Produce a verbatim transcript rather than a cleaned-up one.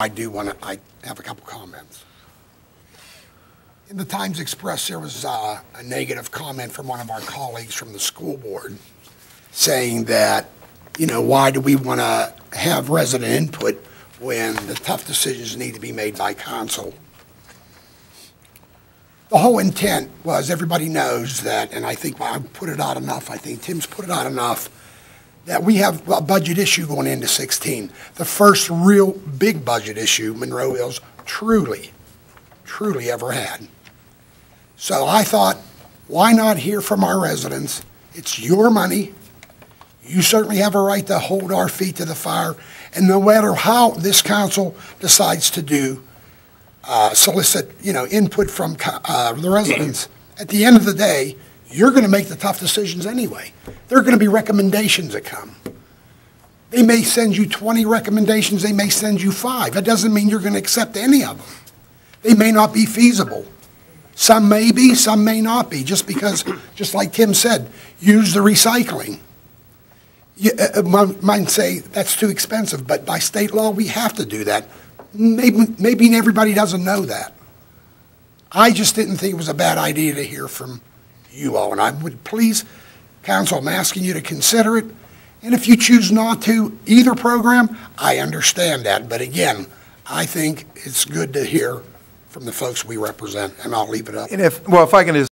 I do want to, I have a couple comments. In the Times Express, there was uh, a negative comment from one of our colleagues from the school board saying that, you know, why do we want to have resident input when the tough decisions need to be made by council? The whole intent was, everybody knows that, and I think I put it out enough, I think Tim's put it out enough, that we have a budget issue going into sixteen. The first real big budget issue Monroeville's truly, truly ever had. So I thought, why not hear from our residents? It's your money. You certainly have a right to hold our feet to the fire. And no matter how this council decides to do, uh, solicit, you know, input from uh, the residents, at the end of the day, you're going to make the tough decisions anyway. There are going to be recommendations that come. They may send you twenty recommendations. They may send you five. That doesn't mean you're going to accept any of them. They may not be feasible. Some may be, some may not be, just because, just like Tim said, use the recycling. You uh, might say that's too expensive, but by state law, we have to do that. Maybe, maybe everybody doesn't know that. I just didn't think it was a bad idea to hear from you all, and I would please, council, I'm asking you to consider it. And if you choose not to, either program, I understand that. But again, I think it's good to hear from the folks we represent, and I'll leave it up. And if, well, if I can just